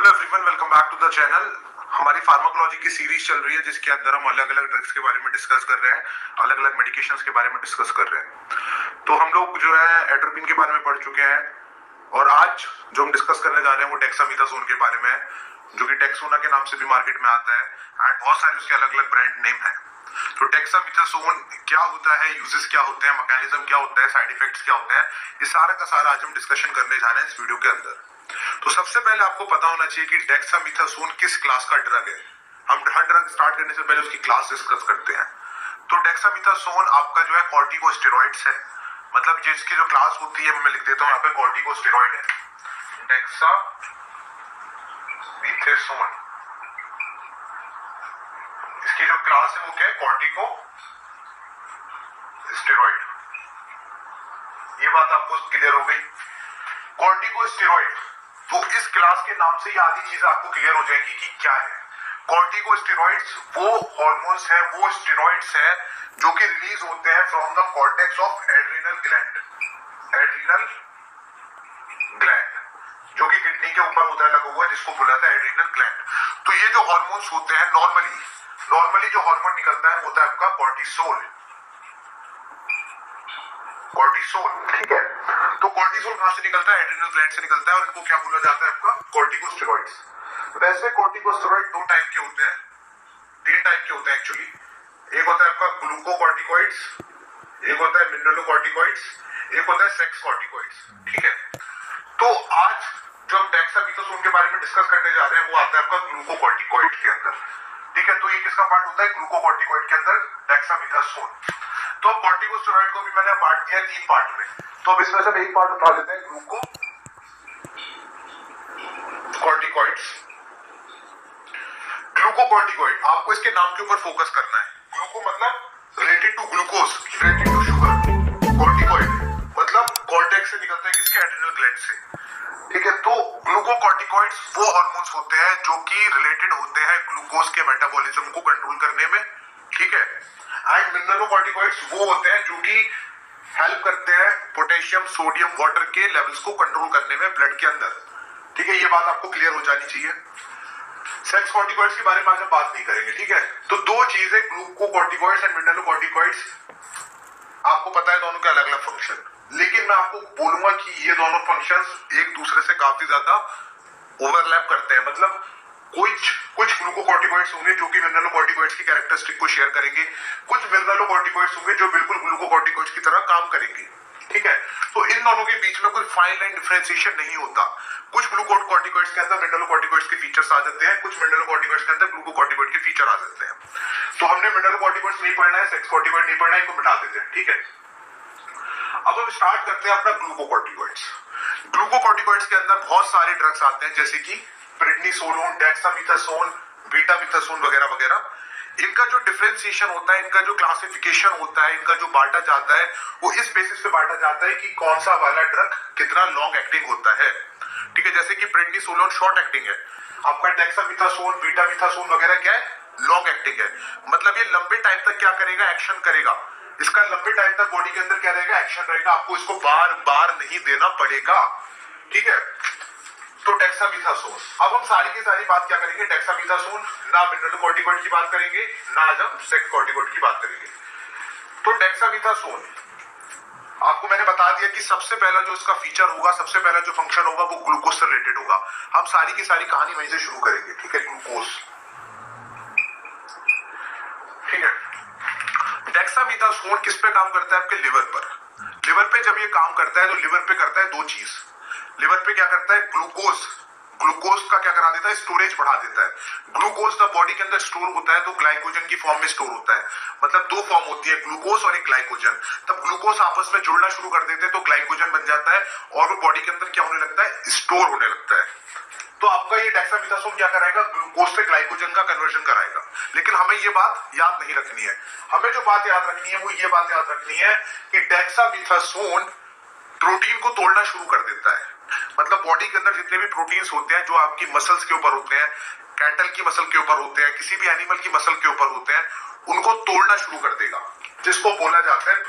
Hello everyone, welcome back to the channel. हमारी pharmacology की series चल रही है जिसके अंदर हम अलग अलग ड्रग्स के बारे में डिस्कस कर रहे हैं, अलग अलग मेडिकेशंस के बारे में डिस्कस कर रहे हैं। तो हम लोग जो है एट्रोपिन के बारे में पढ़ चुके हैं और आज जो हम डिस्कस करने जा रहे हैं वो डेक्सामीथासोन के बारे में है, जो कि डेक्सोना के नाम से भी मार्केट में आता है एंड बहुत सारे उसके अलग अलग ब्रांड नेम है। तो डेक्सामीथासोन क्या होता है, यूजेस क्या होते हैं, मैकेनिज्म क्या होता है, साइड इफेक्ट्स क्या होते हैं, ये सारा का सारा आज हम डिस्कशन करने जा रहे हैं इस वीडियो के अंदर। तो सबसे पहले आपको पता होना चाहिए कि डेक्सामीथासोन किस क्लास का ड्रग है। हम हर ड्रग स्टार्ट करने से पहले उसकी क्लास डिस्कस करते हैं। तो डेक्सामीथासोन आपका जो है कॉर्टिकोस्टेरॉइड्स है, मतलब जिसकी जो क्लास होती है मैं लिख देता हूँ यहाँ पे, कॉर्टिकोस्टेरॉइड है डेक्सामीथासोन। इसकी जो क्लास है वो क्या है, कॉर्टिकोस्टेरॉइड। ये बात आपको क्लियर हो गई। कॉर्टिकोस्टेरॉइड, तो इस क्लास के नाम से ही आधी चीजें आपको क्लियर हो जाएगी कि क्या है। कॉर्टिकोस्टेरॉइड्स वो हार्मोन्स है, वो स्टेरॉइड्स है जो कि रिलीज होते हैं from the cortex of adrenal gland. Adrenal gland जो कि किडनी के ऊपर होता है लगा हुआ, जिसको बोला था एड्रिनल ग्लैंड। तो ये जो हार्मोन्स होते हैं नॉर्मली जो हार्मोन निकलता है वो होता है आपका कॉर्टिसोल। ठीक है। तो कॉर्टिसोल कहां से निकलता है, एड्रिनल ग्लैंड से निकलता है और इनको क्या बोला जाता है आपका, कॉर्टिकोस्टेरॉइड्स। वैसे कॉर्टिकोस्टेरॉइड दो टाइप के होते हैं, तीन टाइप के होते हैं एक्चुअली। एक होता है आपका ग्लूकोकॉर्टिकॉइड्स, एक होता है मिनरलोकॉर्टिकॉइड्स, एक होता है सेक्स कॉर्टिकॉइड्स। ठीक है। तो आज जो हम डेक्सामीथासोन के बारे में डिस्कस करने जा रहे हैं वो आता है आपका ग्लूकोकॉर्टिकॉइड के अंदर। ठीक है। तो ये किसका पार्ट होता है, ग्लूकोकॉर्टिकॉइड के अंदर डेक्सामीथासोन। तो कॉर्टिकोस्टेरॉइड को भी मैंने पार्ट दिया तीन पार्ट में, तो अब इसमें से एक पार्ट उठा लेते हैं, ग्लूकोकॉर्टिकॉइड्स। ग्लूकोकॉर्टिकॉइड, आपको इसके नाम के ऊपर फोकस करना है। ग्लूको मतलब related to glucose, related to sugar. Corticoid मतलब कॉर्टेक्स से निकलता है, किसके, एड्रिनल ग्लैंड से। ठीक है। तो ग्लूकोकॉर्टिकॉइड्स वो हार्मोन्स होते हैं जो कि रिलेटेड होते हैं ग्लूकोज के मेटाबॉलिज्म को कंट्रोल करने में। ठीक है। एंड मिनरलोकॉर्टिकॉइड्स वो होते हैं जो कि हेल्प करते हैं पोटेशियम, सोडियम, वाटर के लेवल्स को कंट्रोल करने में ब्लड के अंदर। ठीक है। ये बात आपको क्लियर हो जानी चाहिए। सेक्स कॉर्टिकॉइड्स के बारे में आज हम बात नहीं करेंगे। ठीक है। तो दो चीजें, ग्लूकोकॉर्टिकॉइड्स एंड मिनरलोकॉर्टिकॉइड्स, आपको पता है दोनों के अलग अलग फंक्शन, लेकिन मैं आपको बोलूंगा कि ये दोनों फंक्शंस एक दूसरे से काफी ज्यादा ओवरलैप करते हैं। मतलब कुछ ग्लूकोकॉर्टिकॉइड्स होंगे जो कि मिनरलोकॉर्टिकॉइड्स की कैरेक्टरिस्टिक को शेयर करेंगे, कुछ मिनरलोकॉर्टिकॉइड्स होंगे जो बिल्कुल ग्लूकोकॉर्टिकॉइड्स की तरह काम करेंगे। ठीक है। तो इन दोनों के बीच में कोई फाइन लाइन डिफरेंशिएशन नहीं होता। कुछ ग्लूकोकॉर्टिकॉइड्स के अंदर मिनरलोकॉर्टिकॉइड्स के फीचर्स आ जाते हैं, कुछ मिनरलोकॉर्टिकॉइड्स के अंदर ग्लूकोकॉर्टिकॉइड के फीचर आ जाते हैं। तो हमने मिनरलोकॉर्टिकॉइड्स नहीं पढ़ना है, सेक्स कॉर्टिकॉइड नहीं पढ़ना है, इनको मिटा देते हैं। ठीक है। अब हम स्टार्ट करते हैं अपना ग्लूकोकॉर्टिकॉइड्स। ग्लूकोकॉर्टिकॉइड्स के अंदर बहुत सारे ड्रग्स आते हैं, जैसे कि प्रेडनिसोलोन, डेक्सामीथासोन, बीटामीथासोन वगैरह वगैरह। इनका जो डिफरेंशिएशन होता है, इनका जो क्लासिफिकेशन होता है, इनका जो बांटा जाता है वो इस बेसिस पे बांटा जाता है कि कौन सा वाला ड्रग कितना लॉन्ग एक्टिंग होता है। ठीक है। जैसे कि प्रेडनिसोलोन शॉर्ट एक्टिंग है, आपका डेक्सामीथासोन, बीटामीथासोन वगैरह क्या है, लॉन्ग एक्टिंग है। मतलब ये लंबे टाइम तक क्या करेगा, एक्शन करेगा। इसका लंबे टाइम तक बॉडी के अंदर क्या रहेगा, एक्शन रहेगा। आपको इसको बार बार नहीं देना पड़ेगा। ठीक है। तो डेक्सामीथासोन, अब हम सारी की सारी बात क्या करेंगे, डेक्सामीथासोन, ना मिनरलोकॉर्टिकॉइड की बात करेंगे, ना आज हम सेक्स कॉर्टिकॉइड की बात करेंगे। तो डेक्सामीथासोन आपको मैंने बता दिया कि सबसे पहला जो इसका फीचर होगा, सबसे पहला जो फंक्शन होगा वो ग्लूकोज से रिलेटेड होगा। हम सारी की सारी कहानी वहीं से शुरू करेंगे। ठीक है। ग्लूकोज। ठीक है। डेक्सामीथासोन किस पे काम करता है, आपके लिवर पर। लिवर पे जब ये काम करता है तो लिवर पे करता है दो चीज। लिवर पे क्या करता है, ग्लूकोज का क्या करा देता है, स्टोरेज बढ़ा देता है। ग्लूकोज द बॉडी के अंदर स्टोर होता है तो ग्लाइकोजन की फॉर्म में स्टोर होता है। मतलब दो फॉर्म होती है, ग्लूकोज और एक ग्लाइकोजन। तब ग्लूकोज आपस में जुड़ना शुरू कर देते हैं तो ग्लाइकोजन बन जाता है और वो बॉडी के अंदर क्या होने लगता है, स्टोर होने लगता है। तो आपका ये डेक्सामीथासोन क्या कराएगा, ग्लूकोज से ग्लाइकोजन का कन्वर्जन कराएगा। लेकिन हमें ये बात याद नहीं रखनी है। हमें जो बात याद रखनी है वो ये बात याद रखनी है कि डेक्सामीथासोन प्रोटीन को तोड़ना शुरू कर देता है। मतलब बॉडी के अंदर जितने भी प्रोटीन्स होते हैं जो आपकी मसल्स के ऊपर होते हैं, कैटल की मसल के ऊपर होते हैं, किसी भी एनिमल की मसल के ऊपर होते हैं, उनको तोड़ना शुरू कर देगा, जिसको बोला जाता है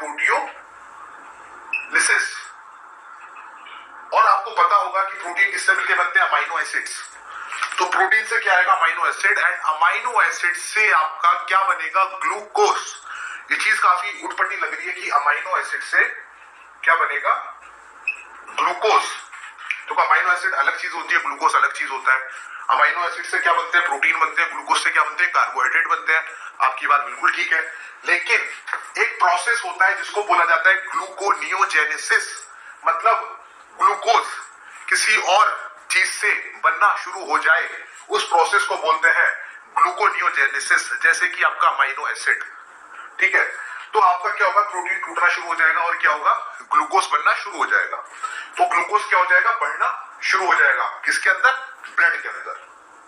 प्रोटियोलिसिस। और आपको पता होगा कि प्रोटीन किससे मिलकर बनते हैं, अमाइनो एसिड्स। तो प्रोटीन से क्या आएगा? Amino acid, and amino acid से आपका क्या बनेगा? ग्लूकोज। ये चीज काफी उटपटी लग रही है कि अमाइनो एसिड से क्या बनेगा? ग्लूकोज। तो अमाइनो एसिड अलग चीज होती है, ग्लूकोज अलग चीज होता है। अमाइनो एसिड से क्या बनते हैं? प्रोटीन बनते हैं। ग्लूकोज से क्या बनते हैं? कार्बोहाइड्रेट बनते हैं। आपकी बात बिल्कुल ठीक है, लेकिन एक प्रोसेस होता है जिसको बोला जाता है ग्लूकोनियोजेनेसिस। मतलब ग्लूकोज किसी और चीज से बनना शुरू हो जाए, उस प्रोसेस को बोलते हैं ग्लूकोनियोजेनेसिस। जैसे कि आपका अमाइनो एसिड, ठीक है, तो आपका क्या होगा? प्रोटीन टूटना शुरू हो जाएगा और क्या होगा? ग्लूकोज बनना शुरू हो जाएगा। तो ग्लूकोज क्या हो जाएगा? बढ़ना शुरू हो जाएगा। किसके अंदर? ब्लड के अंदर।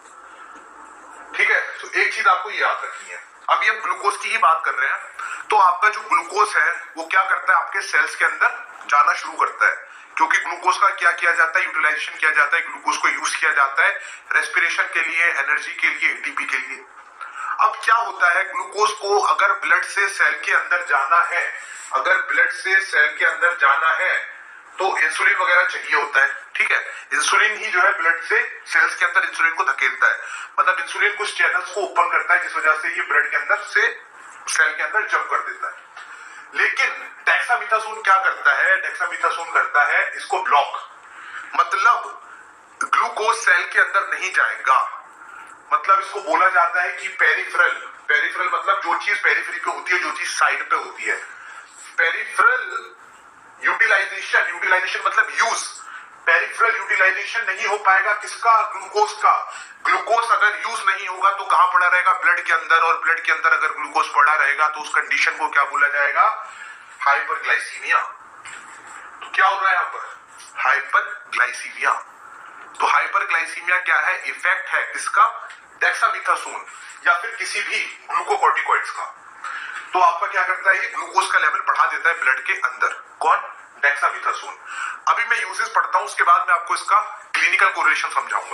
ठीक है, तो एक चीज आपको याद रखनी है, अभी हम ग्लूकोज की ही बात कर रहे हैं, तो आपका जो ग्लूकोज है वो क्या करता है? आपके सेल्स के अंदर जाना शुरू करता है, क्योंकि ग्लूकोज का क्या किया जाता है? यूटिलाइजेशन किया जाता है। ग्लूकोज को यूज किया जाता है रेस्पिरेशन के लिए, एनर्जी के लिए, एटीपी के लिए। अब क्या होता है? ग्लूकोज को अगर ब्लड से सेल के अंदर जाना है, अगर ब्लड से सेल के अंदर जाना है तो इंसुलिन वगैरह चाहिए होता है। ठीक है, इंसुलिन ही जो है ब्लड से सेल्स के अंदर इंसुलिन को धकेलता है, मतलब इंसुलिन कुछ चैनल्स को ओपन करता है जिस वजह से ये ब्लड के अंदर से सेल के अंदर जंप कर देता है। लेकिन डेक्सामीथासोन क्या करता है? डेक्सामीथासोन करता है इसको ब्लॉक, मतलब ग्लूकोज सेल के अंदर नहीं जाएगा। मतलब इसको बोला जाता है कि पेरिफेरल। पेरिफेरल मतलब जो चीज पेरिफेरी पे होती है, जो चीज साइड पे होती है। पेरिफेरल यूटिलाइजेशन, यूटिलाइजेशन मतलब यूज। पेरिफेरल यूटिलाइजेशन नहीं हो पाएगा किसका? ग्लूकोज का। ग्लूकोज अगर यूज नहीं होगा तो कहां पड़ा रहेगा? ब्लड के अंदर, और ब्लड के अंदर अगर ग्लूकोज पड़ा रहेगा तो उस कंडीशन को क्या बोला जाएगा? हाइपरग्लाइसीमिया। तो क्या हो रहा है यहां पर? हाइपरग्लाइसीमिया। तो हाइपरग्लाइसीमिया क्या है? इफेक्ट है किसका? डेक्सामीथासोन या फिर किसी भी ग्लूकोकॉर्टिकॉइड्स का। तो आपका क्या करता है? ये ग्लूकोज का लेवल बढ़ा देता है ब्लड के अंदर। कौन? डेक्सामीथासोन। अभी मैं यूजेस पढ़ता हूं, उसके बाद मैं आपको इसका क्लिनिकल कोरिलेशन समझाऊंगा।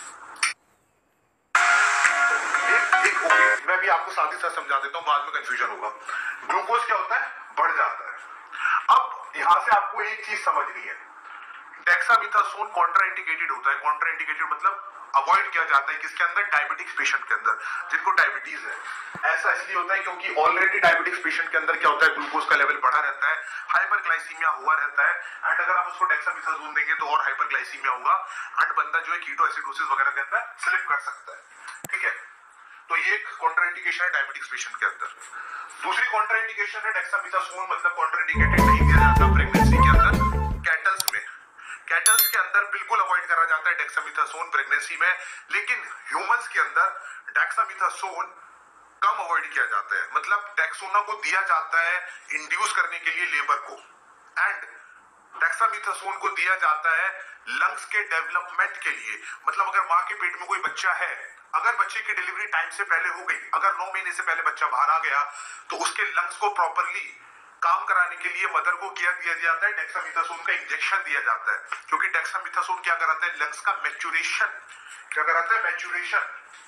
ओके, मैं भी आपको साथ ही साथ समझा देता हूं, बाद में कंफ्यूजन होगा। ग्लूकोज क्या होता है? बढ़ जाता है। अब यहां से आपको एक चीज समझनी है, डेक्सामीथासोन कॉन्ट्राइंडिकेटेड होता है। कॉन्ट्राइंडिकेटेड मतलब अवॉइड किया जाता है किसके अंदर? डायबिटिक्स पेशेंट के अंदर, जिनको डायबिटीज है। ऐसा इसलिए होता है क्योंकि ऑलरेडी डायबिटिक्स पेशेंट के अंदर क्या होता है? ग्लूकोज का लेवल बढ़ा रहता है, हाइपरग्लाइसीमिया हुआ रहता है, एंड अगर आप उसको डेक्सामीथासोन देंगे तो और हाइपरग्लाइसीमिया होगा, एंड बंदा जो है कीटोएसिडोसिस वगैरह के अंदर स्लिप कर सकता है। ठीक है, तो ये एक कॉन्ट्राइंडिकेशन है डायबिटिक्स पेशेंट के अंदर। दूसरी कॉन्ट्राइंडिकेशन है डेक्सामीथासोन मतलब कॉन्ट्राइंडिकेटेड नहीं दिया जाता प्रेगनेंसी के अंदर, कैटल्स में। कैटल्स के अंदर बिल्कुल अवॉइड करा जाता है डेक्सामीथासोन प्रेगनेंसी में, लेकिन ह्यूमंस के अंदर डेक्सामीथासोन कम अवॉइड किया जाता है। मतलब डेक्सोना को दिया जाता है इंड्यूस करने के लिए लेबर को, एंड डेक्सामीथासोन को दिया जाता है लंग्स के डेवलपमेंट के लिए। मतलब अगर मां के पेट में कोई बच्चा है, अगर बच्चे की डिलीवरी टाइम से पहले हो गई, अगर 9 महीने से पहले बच्चा बाहर आ गया, तो उसके लंग्स को प्रॉपरली काम कराने के लिए मदर को क्या दिया जाता है? डेक्सामीथासोन का इंजेक्शन दिया जाता है, क्योंकि डेक्सामीथासोन क्या कराता है? लंग्स का मैच्योरेशन। क्या कराता है? मैच्योरेशन।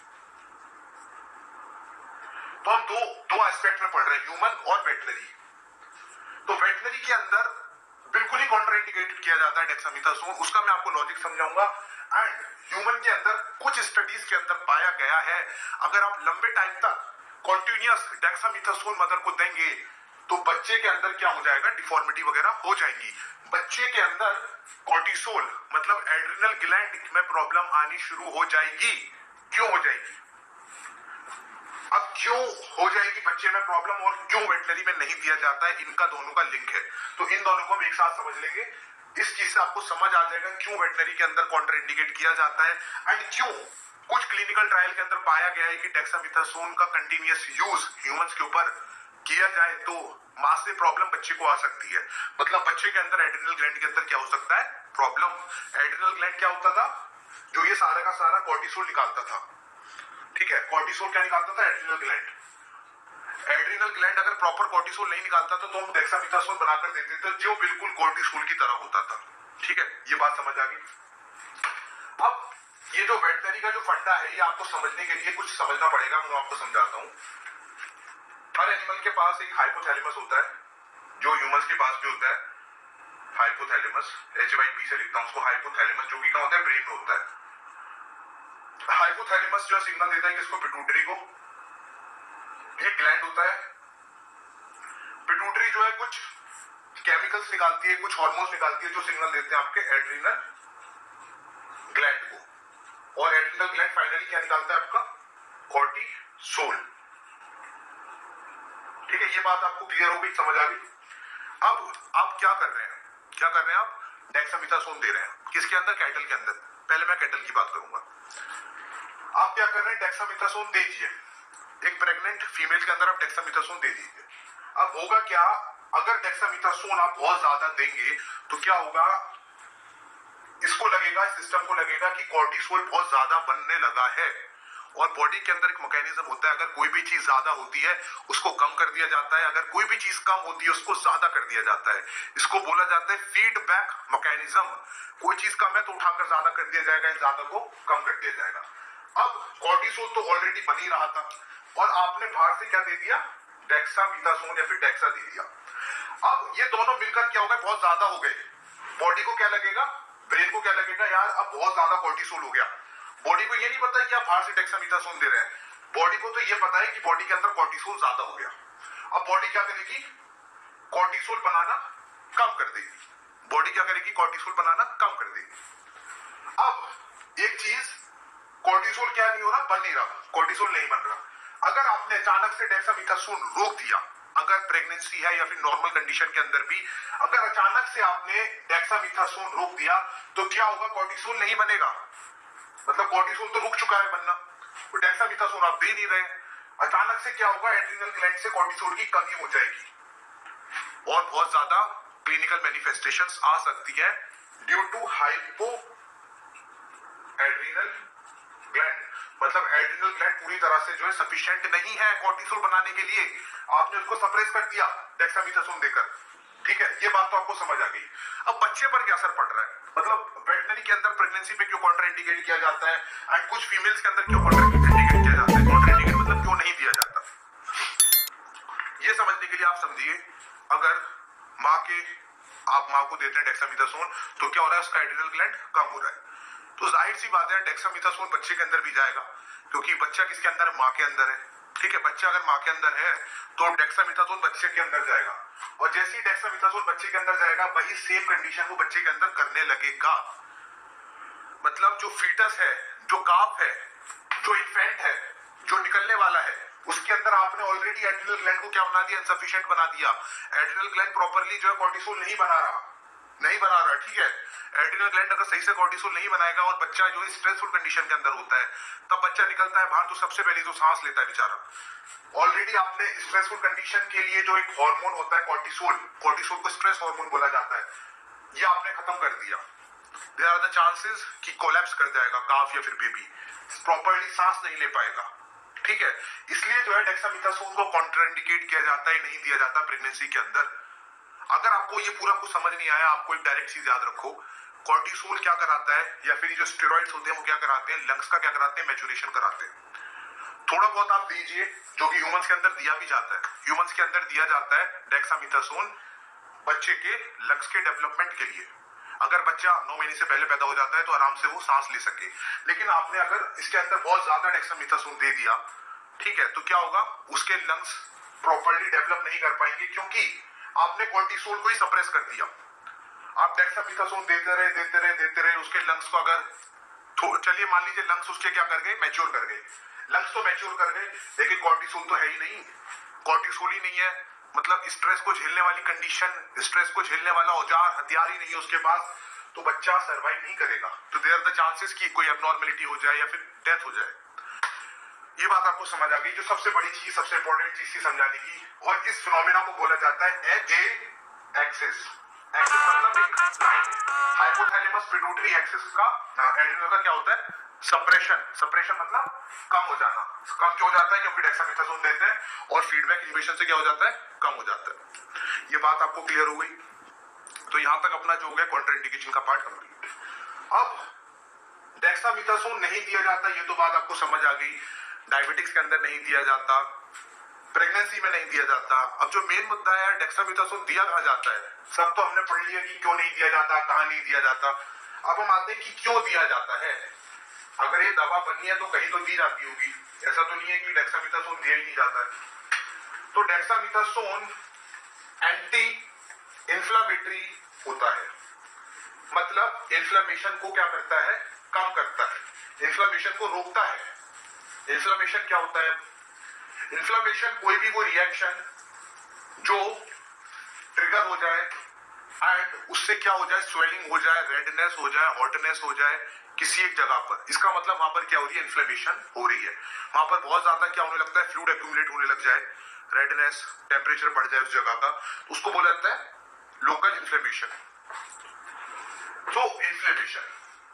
तो हम दो एस्पेक्ट में पढ़ रहे हैं, ह्यूमन और वेटनरी। तो वेटनरी के अंदर बिल्कुल ही कॉन्ट्राइंडिकेटेड किया जाता है डेक्सामीथासोन, उसका मैं आपको लॉजिक समझाऊंगा। एंड ह्यूमन के अंदर कुछ स्टडीज के अंदर पाया गया है, अगर आप लंबे टाइम तक कॉन्टिन्यूअस डेक्सामीथासोन मदर को देंगे तो बच्चे के अंदर क्या हो जाएगा? डिफॉर्मिटी वगैरह हो जाएगी। बच्चे के अंदर कॉर्टिसोल मतलब एड्रिनल ग्लैंड में प्रॉब्लम आनी शुरू हो जाएगी। क्यों हो जाएगी? अब क्यों हो जाएगी बच्चे में प्रॉब्लम, और क्यों वेटनरी में नहीं दिया जाता है? इनका दोनों का लिंक है, तो इन दोनों को हम एक साथ समझ लेंगे। इस चीज से आपको समझ आ जाएगा क्यों वेटनरी के अंदर कॉन्ट्राइंडिकेट किया जाता है, एंड क्यों कुछ क्लिनिकल ट्रायल के अंदर पाया गया है कि डेक्सामीथासोन का कंटिन्यूअस यूज ह्यूमंस के ऊपर किया जाए तो मां से प्रॉब्लम बच्चे को आ सकती है। मतलब बच्चे के अंदर एड्रिनल ग्लैंड के अंदर क्या हो सकता है? प्रॉब्लम। एड्रिनल ग्लैंड क्या होता था? जो ये सारा का सारा कॉर्टिसोल निकालता था। ठीक है, कॉर्टिसोल क्या निकालता था? Adrenal gland. एड्रिनल ग्लैंड अगर प्रॉपर कॉर्टिसोल नहीं निकालता तो हम डेक्सामीथासोन बनाकर देते थे जो बिल्कुल कॉर्टिसोल की तरह होता था। ठीक है, ये बात समझ आ गई। अब ये जो वेटनरी का जो फंडा है, ये आपको समझने के लिए कुछ समझना पड़ेगा, मैं आपको समझाता हूं। हर एनिमल के पास एक हाइपोथैलेमस होता है, जो ह्यूमंस के पास भी होता है। हाइपोथैलेमस, HYP से लिखता हूं उसको, हाइपोथैलेमस, जो कि क्या होता है? ब्रेन में होता है। हाइपोथैलेमस जो सिग्नल देता है किसको? पिट्यूटरी को। ये ग्लैंड होता है। पिट्यूटरी जो है कुछ केमिकल्स निकालती है, कुछ हार्मोन्स निकालती है जो सिग्नल देते हैं आपके एड्रीनल ग्लैंड को। और एड्रीनल ग्लैंड फाइनली क्या निकालता है? आपका कॉर्टिसोल। ठीक है, ये बात आपको क्लियर हो गई, समझ आ गई। अब आप क्या कर रहे हैं? क्या कर रहे हैं आप? डेक्सामेथासोन दे रहे हैं। किसके अंदर? कैटल के अंदर। पहले मैं कैटल की बात करूंगा। आप क्या कर रहे हैं? डेक्सामेथासोन दे दीजिए। एक प्रेग्नेंट फीमेल के अंदर आप डेक्सामेथासोन दे दीजिए। अब होगा क्या? अगर डेक्सामेथासोन आप बहुत ज्यादा देंगे तो क्या होगा? इसको लगेगा, सिस्टम को लगेगा कि कॉर्टिसोल बहुत ज्यादा बनने लगा है। और बॉडी के अंदर एक मैकेनिज्म होता है, अगर कोई भी चीज ज्यादा होती है उसको कम कर दिया जाता है, अगर कोई भी चीज कम होती है उसको ज्यादा कर दिया जाता है। इसको बोला जाता है फीडबैक मैकेनिज्म। कोई चीज कम है तो उठाकर ज्यादा कर दिया जाएगा, ज्यादा को कम कर दिया जाएगा। अब कॉर्टिसोल तो ऑलरेडी बन ही रहा था और आपने बाहर से क्या दे दिया? डेक्सामेथासोन या फिर डेक्सा दे दिया। अब ये दोनों मिलकर क्या होगा? बहुत ज्यादा हो गए। बॉडी को क्या लगेगा? ब्रेन को क्या लगेगा? यार अब बहुत ज्यादा कॉर्टिसोल हो गया। बॉडी को ये नहीं पता है कि आप बाहर से डेक्सामेथासोन दे रहे हैं। बॉडी को तो ये पता है कि बॉडी के अंदर कॉर्टिसोल ज्यादा हो गया। अब बॉडी क्या करेगी? कॉर्टिसोल बनाना कम कर देगी। बॉडी क्या करेगी? कॉर्टिसोल बनाना कम कर देगी। अब एक चीज, कॉर्टिसोल क्या नहीं हो रहा? बन नहीं रहा, कॉर्टिसोल नहीं बन रहा। अगर आपने अचानक से डेक्सामेथासोन रोक दिया, अगर प्रेगनेंसी है या फिर नॉर्मल कंडीशन के अंदर भी अगर अचानक से आपने डेक्सामेथासोन रोक दिया तो क्या होगा? कॉर्टिसोल नहीं बनेगा। मतलब कॉर्टिसोल तो रुक चुका है बनना, तो डेक्सामेथासोन आप दे नहीं रहे। अचानक से क्या होगा? एड्रिनल ग्लैंड से कॉर्टिसोल की कमी हो जाएगी और बहुत ज्यादा क्लिनिकल मैनिफेस्टेशंस आ सकती है due to hypo adrenal gland. मतलब एड्रिनल ग्लैंड पूरी तरह से जो है सफिशिएंट नहीं है कॉर्टिसोल बनाने के लिए। आपने उसको सप्रेस कर दिया डेक्सामेथासोन देकर। ठीक है, ये बात तो आपको समझ आ गई। अब बच्चे पर क्या असर पड़ रहा है? मतलब वेटनरी के अंदर प्रेगनेंसी पे क्यों कॉन्ट्राइंडिकेट किया जाता है एंड कुछ फीमेल्स के अंदर क्यों कॉन्ट्राइंडिकेट किया जाता है? कॉन्ट्राइंडिकेट मतलब क्यों नहीं दिया जाता? ये समझने के लिए आप समझिए, अगर आप माँ को देते हैं डेक्सामेथासोन तो क्या हो रहा है? उसका एड्रिनल ग्लैंड कम हो रहा है। तो जाहिर सी बात है डेक्सामेथासोन बच्चे के अंदर भी जाएगा, क्योंकि बच्चा किसके अंदर है? माँ के अंदर है। ठीक है, बच्चा अगर माँ के अंदर है तो डेक्सामेथासोन बच्चे के अंदर जाएगा और जैसे ही डेक्सामेथासोन बच्चे के अंदर जाएगा वही सेम कंडीशन वो बच्चे के अंदर करने लगेगा। मतलब जो फीटस है, जो काफ है, जो इन्फेंट है, जो निकलने वाला है, उसके अंदर आपने ऑलरेडी एड्रिनल ग्लैंड को क्या बना दिया? इनसफिशिएंट बना दिया। एड्रिनल ग्लैंड प्रॉपर्ली जो है कॉर्टिसोल नहीं बना रहा। ठीक है, एड्रिनल ग्लैंड अगर सही से कॉर्टिसोल नहीं बनाएगा और बच्चा जो है स्ट्रेसफुल कंडीशन के अंदर होता है, तब बच्चा निकलता है बाहर तो सबसे पहले तो सांस लेता है बेचारा। ऑलरेडी आपने स्ट्रेसफुल कंडीशन के लिए जो एक हार्मोन होता है कॉर्टिसोल को स्ट्रेस हार्मोन बोला जाता है, ये आपने खत्म कर दिया। देयर आर द चांसेस कि कोलैप्स कर जाएगा काफ या फिर बेबी, प्रॉपर्ली सांस नहीं ले पाएगा। ठीक है, इसलिए जो है डेक्सामेथासोन को कॉन्ट्राइंडिकेट किया जाता है, नहीं दिया जाता प्रेगनेंसी के अंदर। अगर आपको ये पूरा कुछ समझ नहीं आया, आपको एक डायरेक्ट चीज याद रखो, कॉर्टिसोल क्या कराता है या फिर जो स्टेरॉइड्स होते हैं वो क्या कराते हैं? लंग्स का क्या कराते हैं? मैच्योरेशन कराते हैं। थोड़ा बहुत आप दीजिए, जो कि ह्यूमंस के अंदर दिया भी जाता है। ह्यूमंस के अंदर दिया जाता है डेक्सामेथासोन बच्चे के लंग्स के डेवलपमेंट के लिए। अगर बच्चा 9 महीने से पहले पैदा हो जाता है तो आराम से वो सांस ले सके। लेकिन आपने अगर इसके अंदर बहुत ज्यादा डेक्सामेथासोन दे दिया, ठीक है, तो क्या होगा? उसके लंग्स प्रॉपर्ली डेवलप नहीं कर पाएंगे, क्योंकि आपने कॉर्टिसोल को ही सप्रेस कर दिया। आप डेक्सामेथासोन देते रहे उसके लंग्स को अगर चलिए मान लीजिए लंग्स उसके क्या कर गए? मैच्योर कर गए। लंग्स तो मैच्योर कर गए लेकिन कॉर्टिसोल तो है ही नहीं, कॉर्टिसोल ही नहीं है। मतलब स्ट्रेस को झेलने वाली कंडीशन, स्ट्रेस को झेलने वाला औजार, हथियार ही नहीं है उसके पास, तो बच्चा सर्वाइव नहीं करेगा। तो देयर आर द चांसेस कि कोई एबनॉर्मेलिटी हो जाए या फिर डेथ हो जाए। ये बात आपको समझ आ गई। जो सबसे बड़ी चीज, सबसे इंपॉर्टेंट चीज थी समझाने की, और इस फिनोमेना को बोला जाता है एज एक्सिस। एक्सिस मतलब एक लाइन। हाइपोथैलेमस पिट्यूटरी एक्सिस का एड्रिनल का क्या होता है? सप्रेशन मतलब कम हो जाना। कम क्यों हो जाता है? क्योंकि डेक्सामेथासोन देते हैं और फीडबैक इन्हिबिशन से क्या हो जाता है? कम हो जाता है। ये बात आपको क्लियर हो गई। तो यहां तक अपना जो हो गया कॉन्ट्राइंडिकेशन का पार्ट कंप्लीट। अब डेक्सामेथासोन नहीं दिया जाता, ये तो बात आपको समझ आ गई। डायबिटिक्स के अंदर नहीं दिया जाता, प्रेगनेंसी में नहीं दिया जाता। अब जो मेन मुद्दा है डेक्सामेथासोन दिया कहां जाता है? सब तो हमने पढ़ लिया कि क्यों नहीं दिया जाता, कहां नहीं दिया जाता। अब हम आते हैं कि क्यों दिया जाता है। अगर ये दवा बनी है तो कहीं तो दी जाती होगी, ऐसा तो नहीं है कि डेक्सामेथासोन दिया ही नहीं जाता है। तो डेक्सामेथासोन एंटी इंफ्लेमेटरी होता है, मतलब इन्फ्लेमेशन को क्या करता है, कम करता है, इन्फ्लेमेशन को रोकता है। इन्फ्लेमेशन क्या होता है? इन्फ्लेमेशन कोई भी कोई रिएक्शन जो ट्रिगर हो जाए एंड उससे क्या हो जाए, स्वेलिंग हो जाए, रेडनेस हो जाए, हॉटनेस हो जाए किसी एक जगह पर, इसका मतलब वहां पर क्या हो रही है, इन्फ्लेमेशन हो रही है। वहां पर बहुत ज्यादा क्या होने लगता है, फ्लूइड एक्यूमुलेट होने लग जाए, रेडनेस, टेम्परेचर बढ़ जाए उस जगह का, उसको बोला जाता है लोकल इन्फ्लेमेशन। तो इन्फ्लेमेशन,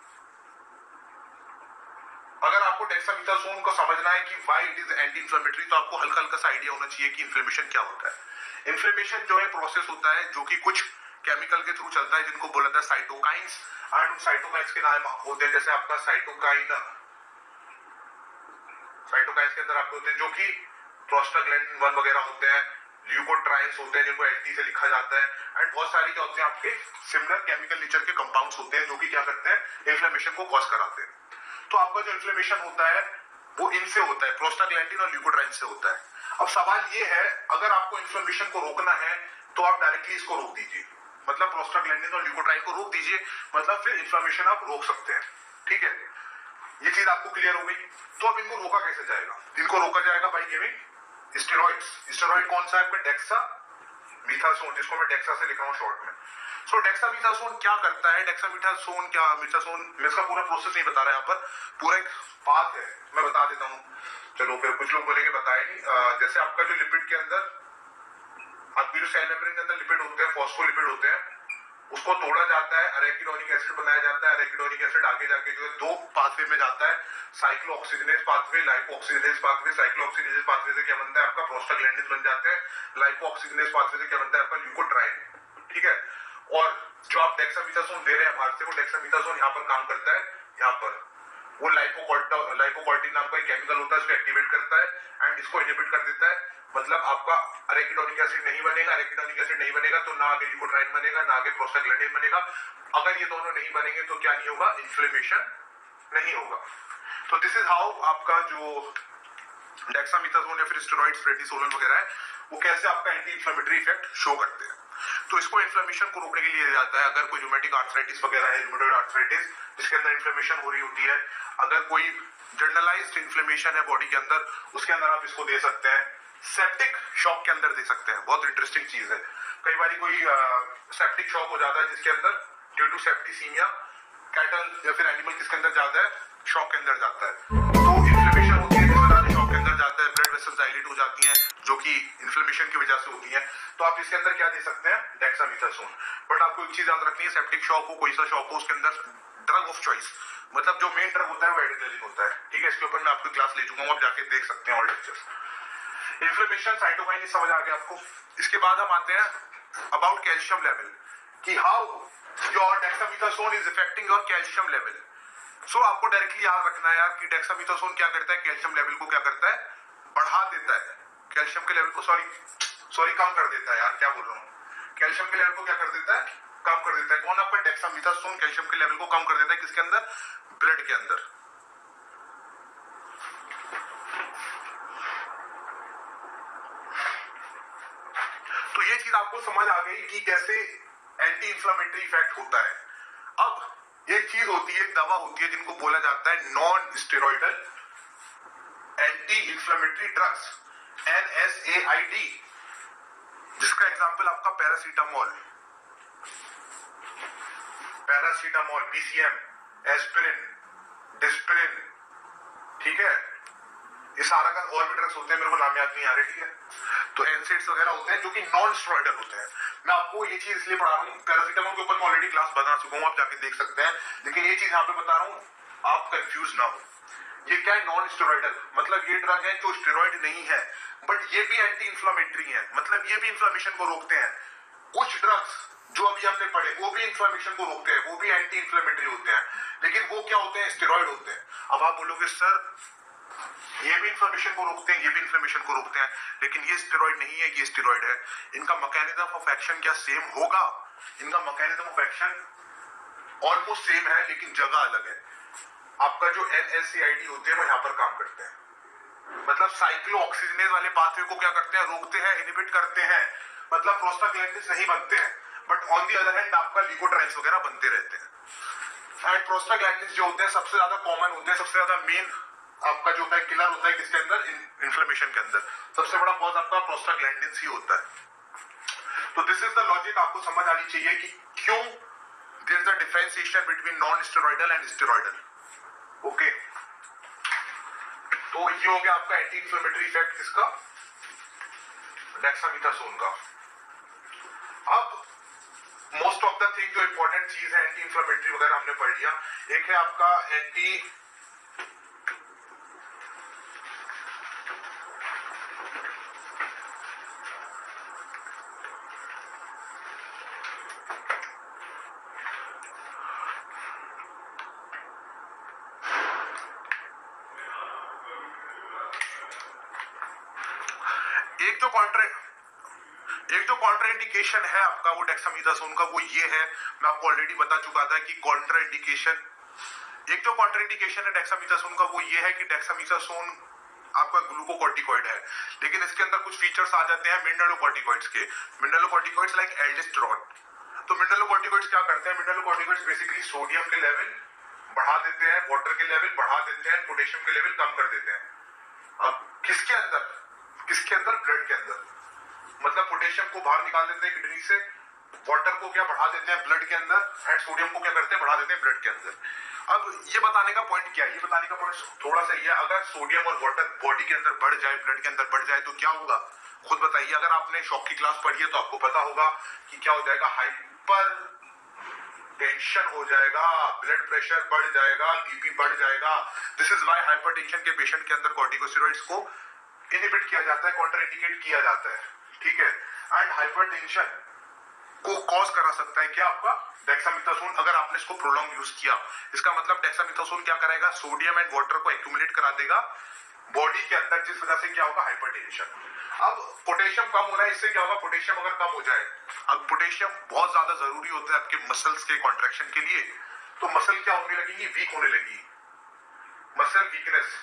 अगर आपको डेक्सामेथासोन को समझना है कि why it is anti inflammatory, तो आपको हल्का हल्का सा आइडिया होना चाहिए कि इन्फ्लेमेशन क्या होता है। इन्फ्लेमेशन जो है प्रोसेस होता है जो कि कुछ केमिकल के थ्रू चलता है, जिनको बोला जाता है साइटोकाइंस। एंड साइटोकाइंस के नाम होते हैं, जैसे आपका साइटोकाइन, साइटोकाइंस के अंदर आपके होते हैं जो कि प्रोस्टाग्लैंडिन 1 वगैरह होते हैं, ल्यूकोट्राइन्स होते हैं जिनको एल्टी से लिखा जाता है, एंड बहुत सारी क्या होते हैं आपके सिमिलर केमिकल नेचर के कंपाउंड्स होते हैं जो कि क्या करते हैं, इन्फ्लेमेशन को कॉज कराते हैं। तो आपका जो इन्फ्लेमेशन होता है वो इनसे होता है, प्रोस्टाग्लैंडिन और ल्यूकोट्राइन से होता है। अब सवाल ये है, अगर आपको इन्फ्लेमेशन को रोकना है तो आप डायरेक्टली इसको रोक दीजिए, मतलब प्रोस्टाग्लैंडिन और ल्यूकोट्राइन को रोक दीजिए, मतलब फिर इन्फ्लेमेशन आप रोक सकते हैं। ठीक है, ये चीज आपको क्लियर हो गई। तो अब इनको रोका कैसे जाएगा? इनको रोका जाएगा बाय गिविंग स्टेरॉइड्स। स्टेरॉइड कौन सा है आपका? डेक्सामेथासोन, जिसको मैं डेक्सा से लिख रहा हूँ शॉर्ट में। सो डेक्सामेथासोन क्या करता है, डेक्सामेथासोन क्या, मेथासोन, मैं इसका पूरा प्रोसेस नहीं बता रहा यहाँ पर, पूरा एक पाथ है, मैं बता देता हूँ। चलो फिर कुछ लोग बोलेंगे बताए नहीं। जैसे आपका जो लिपिड के अंदर, आपकी जो सेल मेम्ब्रेन के अंदर लिपिड होते हैं, फॉस्फोलिपिड होते हैं, उसको तोड़ा जाता है, अरेकिडोनिक एसिड बनाया जाता है। अरेकिडोनिक एसिड आगे जाके जो है दो पाथवे में जाता है, cyclooxygenase pathway, lipoxygenase pathway. Cyclooxygenase pathway से क्या बनता है आपका, प्रोस्टाग्लैंडिन बन जाते हैं। लाइपोऑक्सीजनेज पाथवे से क्या बनता है आपका, ल्यूकोट्राइन। ठीक है, और जो आप डेक्सामेथासोन दे रहे हैं बाहर से, वो डेक्सामेथासोन यहाँ पर काम करता है, यहाँ पर वो लाइपोकॉर्टिन नाम का एक केमिकल होता है, इसको एक्टिवेट करता है एंड इसको इनहिबिट कर देता है। मतलब आपका अरेकिडोनिक एसिड नहीं बनेगा, अरेकिडोनिक एसिड नहीं बनेगा तो ना आगे ल्यूकोट्राइन बनेगा, ना आगे प्रोस्टाग्लैंडिन बनेगा। अगर ये दोनों नहीं बनेंगे तो क्या नहीं होगा, इन्फ्लेमेशन नहीं होगा। तो दिस इज हाउ आपका जो डेक्सामेथासोन या फिर स्टेरॉइड्स, प्रेडिसोलोन वगैरह है, वो कैसे आपका एंटी इन्फ्लेमेटरी इफेक्ट शो करते हैं। तो इसको इन्फ्लेमेशन को रोकने के लिए दिया जाता है। अगर कोई रूमेटिक आर्थराइटिस वगैरह है, रूमेटॉइड आर्थराइटिस जिसके अंदर इन्फ्लेमेशन हो रही होती है, अगर कोई जनरलाइज्ड इन्फ्लेमेशन है बॉडी के अंदर, उसके अंदर आप इसको दे सकते हैं। सेप्टिक शॉक के अंदर दे सकते हैं, बहुत इंटरेस्टिंग चीज है। कई बार कोई सेप्टिक शॉक हो जाता है जिसके अंदर ड्यू टू सेप्टिसीमिया, कैटल या फिर एनिमल किसके अंदर जाता है, शॉक के अंदर जाता है। तो इन्फ्लेमेशन होती है, शॉक के अंदर जाता है, ब्लड वेसल्स डायलेट हो जाती हैं जो कि इन्फ्लेमेशन की वजह से होती है। तो आप इसके अंदर क्या दे सकते हैं, डेक्सामेथासोन। बट आपको एक चीज याद रखनी है, सेप्टिक शॉक हो, कोई सा शॉक हो, उसके अंदर ड्रग ऑफ चॉइस, मतलब जो मेन ड्रग होता है वो एड्रेनलिन होता है। ठीक है, इसके ऊपर मैं आपको क्लास ले चुका हूँ, आप जाके देख सकते हैं ऑल लेक्चर्स। इन्फ्लेमेशन, साइटोकाइन समझ आ गया आपको। इसके बाद हम आते हैं अबाउट कैल्शियम लेवल, कि how your dexamethasone is affecting your calcium level. So आपको डायरेक्टली याद रखना है यार कि डेक्सामेथासोन क्या करता है, कैल्शियम लेवल को क्या करता है, बढ़ा देता है। कैल्शियम के लेवल को सॉरी कम कर देता है, यार क्या बोल रहा हूँ, कैल्शियम के लेवल को क्या कर देता है, कम कर देता है। कौन आपका डेक्सामेथासोन कैल्शियम के लेवल को कम कर देता है, किसके अंदर, ब्लड के अंदर। तो ये चीज आपको समझ आ गई कि कैसे एंटी इंफ्लेमेटरी इफेक्ट होता है। अब एक चीज होती है, एक दवा होती है जिनको बोला जाता है non steroidal anti inflammatory drugs, NSAID, जिसका एग्जांपल आपका पैरासीटामोल, PCM, एस्पिरिन, डिस्पिरिन। ठीक है, ये सारा का और भी ड्रग्स होते हैं, मेरे को नाम याद नहीं आ रहे। ठीक है, तो एनसेड्स वगैरह होते हैं जो कि नॉन स्टेरॉइडल होते हैं। मैं आपको ये चीज इसलिए पढ़ा रहा हूँ, पैरासीटामोल के ऊपर मैं ऑलरेडी क्लास बना चुका हूँ, आप जाके देख सकते हैं, लेकिन ये चीज यहाँ पे बता रहा हूँ, आप कंफ्यूज ना हो। ये क्या है, नॉन स्टेरॉइडल, मतलब ये ड्रग है जो स्टेरॉइड नहीं है, बट ये भी एंटी इंफ्लेमेटरी है, मतलब ये भी इंफ्लेमेशन को रोकते हैं। कुछ ड्रग्स जो अभी हमने पढ़े वो भी इंफ्लेमेशन को रोकते हैं, वो भी एंटी इंफ्लेमेटरी होते हैं, लेकिन वो क्या होते हैं, स्टेरॉइड होते हैं। अब आप बोलोगे सर ये भी इंफ्लेमेशन को रोकते हैं, ये भी इंफ्लेमेशन को रोकते हैं, लेकिन ये स्टेरॉइड नहीं है, ये स्टेरॉइड है। इनका मैकेनिज्म ऑफ एक्शन क्या सेम होगा? इनका mechanism of action almost same है, लेकिन जगह अलग है। आपका जो NSAID होते हैं वो यहाँ पर काम करते हैं, मतलब साइक्लो ऑक्सीजनेज वाले पाथवे को क्या करते हैं, रोकते हैं, इनहिबिट करते हैं, मतलब प्रोस्टाग्लैंडिन्स नहीं बनते हैं, but on the other hand आपका ल्यूकोट्राइन्स वगैरह बनते रहते हैं। एंड प्रोस्टाग्लैंडिन्स जो होते हैं सबसे ज्यादा कॉमन होते हैं, सबसे ज्यादा मेन आपका जो होता है किलर होता है किसके अंदर, इन्फ्लेमेशन के अंदर सबसे बड़ा कॉज आपका प्रोस्टाग्लैंडिन्स ही होता है। तो दिस इज द लॉजिक, आपको समझ आनी चाहिए कि क्यों there is a differentiation between non steroidal and steroidal. Okay, तो ये हो गया आपका एंटी इंफ्लेमेटरी इफेक्ट किसका, डेक्सामेथासोन का। अब मोस्ट ऑफ द थिंग जो इंपॉर्टेंट चीज है एंटी इंफ्लेमेटरी वगैरह हमने पढ़ लिया। एक है आपका एंटी एक जो कॉन्ट्रा इंडिकेशन है आपका वो डेक्सामेथासोन का, वो ये है, मैं आपको ऑलरेडी बता चुका था कि कॉन्ट्रा इंडिकेशन, एक जो कॉन्ट्रा इंडिकेशन है डेक्सामेथासोन का वो ये है कि डेक्सामेथासोन आपका ग्लूकोकॉर्टिकॉइड है, लेकिन इसके अंदर कुछ फीचर्स आ जाते हैं मिनरलोकॉर्टिकॉइड्स के, मिनरलोकॉर्टिकॉइड्स लाइक एल्डिस्टेरोन। तो मिनरलोकॉर्टिकॉइड्स क्या करते हैं, मिनरलोकॉर्टिकॉइड्स बेसिकली सोडियम के लेवल बढ़ा देते हैं, वाटर के लेवल बढ़ा देते हैं, पोटेशियम के लेवल कम कर देते हैं। अब किसके अंदर, ब्लड के अंदर, मतलब पोटेशियम को बाहर निकाल देते हैं किडनी से, वाटर को क्या बढ़ा देते हैं ब्लड के अंदर, एंड सोडियम को क्या करते हैं, बढ़ा देते हैं ब्लड के अंदर। अब ये बताने का पॉइंट क्या है, ये बताने का पॉइंट थोड़ा सा ये है, अगर सोडियम और वाटर बॉडी के अंदर बढ़ जाए, ब्लड के अंदर बढ़ जाए तो क्या होगा, खुद बताइए। अगर आपने शॉक की क्लास पढ़ी है तो आपको पता होगा कि क्या हो जाएगा, हाइपर टेंशन हो जाएगा, ब्लड प्रेशर बढ़ जाएगा, बीपी बढ़ जाएगा। दिस इज व्हाई हाइपरटेंशन के पेशेंट के अंदर कॉर्टिकोस्टेरॉइड्स को इनहिबिट किया जाता है, कॉन्ट्राइंडिकेट किया जाता है, ठीक है। एंड हाइपरटेंशन को कॉज करा सकता है क्या, आपका डेक्सामेथासोन, अगर आपने इसको प्रोलॉन्ग यूज किया। इसका मतलब डेक्सामेथासोन क्या करेगा, सोडियम एंड वाटर को एक्यूमुलेट करा देगा बॉडी के अंदर, जिस वजह से क्या होगा, हाइपरटेंशन। अब पोटेशियम कम हो रहा है, इससे क्या होगा, पोटेशियम अगर कम हो जाए, अब पोटेशियम बहुत ज्यादा जरूरी होता है आपके मसल्स के कॉन्ट्रैक्शन के लिए, तो मसल क्या होने लगेगी, वीक होने लगेगी, मसल वीकनेस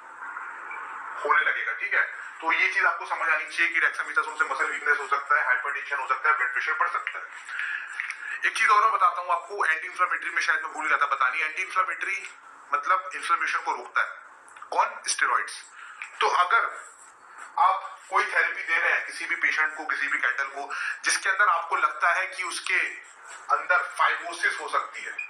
होने लगेगा, ठीक है। तो ये चीज आपको समझ आनी चाहिए कि डेक्सामेथासोन से मसल वीकनेस हो सकता है, हाइपरटेंशन हो सकता है, ब्लड प्रेशर बढ़ सकता है। एक चीज और मैं बताता हूं आपको, एंटी इंफ्लेमेटरी में शायद मैं भूल गया था बतानी, एंटी इंफ्लेमेटरी मतलब इंफ्लेमेशन को रोकता है, कौन, स्टेरॉइड्स। तो अगर आप कोई थेरेपी दे रहे हैं किसी भी पेशेंट को, किसी भी कैटल को, जिसके अंदर आपको लगता है कि उसके अंदर फाइब्रोसिस हो सकती है,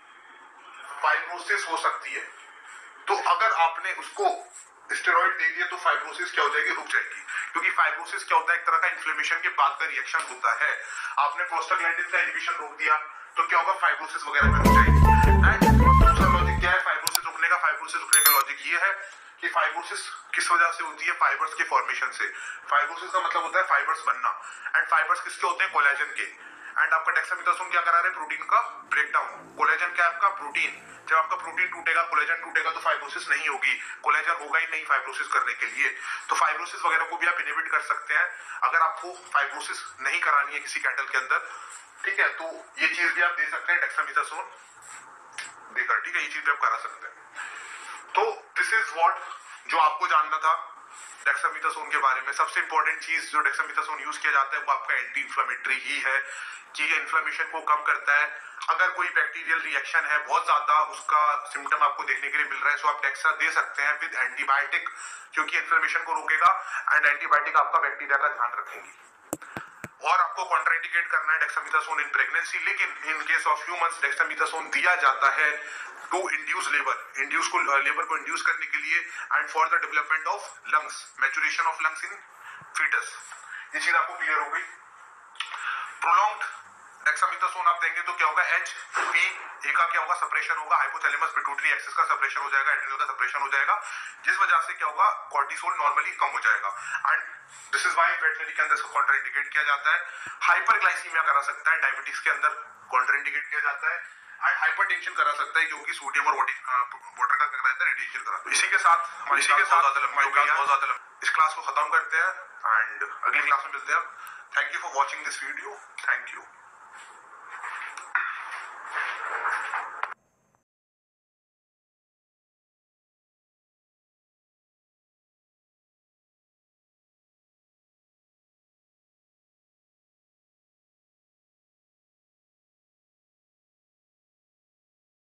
तो अगर आपने उसको स्टेरॉइड दे दिए तो फाइब्रोसिस क्या हो जाएगी, रुक जाएगी। क्योंकि फाइब्रोसिस क्या होता है, एक तरह का इन्फ्लेमेशन के बाद का रिएक्शन होता है। आपने प्रोस्टाग्लैंडिन का इनहिबिशन रोक दिया तो क्या होगा, फाइब्रोसिस वगैरह में रुक जाएगी। एंड दूसरा लॉजिक क्या है फाइब्रोसिस रुकने का, फाइब्रोसिस रुकने का लॉजिक ये है कि फाइब्रोसिस किस वजह से होती है, फाइबर्स के फॉर्मेशन से। फाइब्रोसिस का मतलब होता है फाइबर्स बनना, एंड फाइबर्स किसके होते हैं, कोलेजन के। एंड आपका डेक्सामेथासोन क्या करा रहे हैं, प्रोटीन का ब्रेकडाउन। कोलेजन क्या है आपका, प्रोटीन। जब आपका प्रोटीन टूटेगा, कोलेजन टूटेगा तो फाइब्रोसिस नहीं होगी, कोलेजन होगा ही नहीं फाइब्रोसिस करने के लिए। तो फाइब्रोसिस वगैरह को भी आप इनहिबिट कर सकते हैं अगर आपको फाइब्रोसिस नहीं करानी है किसी कैटल के अंदर, ठीक है। तो ये चीज भी आप दे सकते हैं डेक्सामेथासोन देकर, ठीक है, ये चीज भी आप करा सकते हैं। तो दिस इज व्हाट जो आपको जानना था डेक्सामेथासोन के बारे में। सबसे इंपॉर्टेंट चीज जो डेक्सामेथासोन यूज किया जाता है वो आपका एंटी इंफ्लेमेटरी ही है, कि ये इन्फ्लेमेशन को कम करता है। अगर कोई बैक्टीरियल रिएक्शन है बहुत ज्यादा, उसका सिम्टम आपको देखने के लिए मिल रहा है, तो आप डेक्सा दे सकते हैं विद एंटीबायोटिक, क्योंकि इन्फ्लेमेशन को रोकेगा एंड एंटीबायोटिक आपका बैक्टीरिया का ध्यान रखेंगी। और आपको कॉन्ट्राइंडिकेट करना है डेक्सामेथासोन इन प्रेगनेंसी, लेकिन in case of humans dexamethasone दिया जाता है टू इंड्यूस लेबर, लेबर को इंड्यूस करने के लिए, and for the development of lungs, maturation of lungs in foetus. ये चीज आपको क्लियर हो गई। प्रोलॉन्ग्ड डेक्सामेथासोन आप देंगे तो क्या होगा, HPA का क्या होगा, सप्रेशन होगा, हाइपोथैलेमस पिट्यूटरी एक्सिस का सप्रेशन हो जाएगा, एड्रिनल का सप्रेशन हो जाएगा, जिस वजह से क्या होगा, कॉर्टिसोल नॉर्मली कम हो जाएगा। And this is why veterinary के अंदर इसको कॉन्ट्राइंडिकेट किया जाता है। हाइपरग्लाइसीमिया करा सकता है, डायबिटीज के अंदर कॉन्ट्राइंडिकेट किया जाता है, एंड हाइपरटेंशन करा सकता है क्योंकि सोडियम और वाटर का क्या रहता है, रेडिएशन करा। इसी के साथ बहुत ज्यादा इस क्लास को खत्म करते हैं एंड अगली क्लास में मिलते हैं। Thank you for watching this video, thank you.